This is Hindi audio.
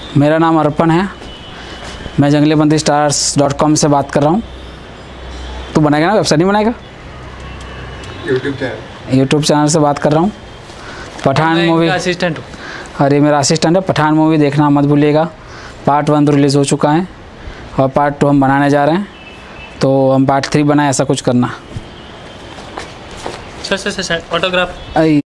मेरा नाम अर्पण है, मैं junglibandystars.com से बात कर रहा हूँ। तू बनाएगा ना, वेबसाइट नहीं बनाएगा? यूट्यूब चैनल से बात कर रहा हूँ। पठान मूवी असिस्टेंट हूँ। अरे मेरा असिस्टेंट है। पठान मूवी देखना मत भूलिएगा। पार्ट 1 तो रिलीज़ हो चुका है और पार्ट 2 हम बनाने जा रहे हैं, तो हम पार्ट 3 बनाए, ऐसा कुछ करना। Sir autograph.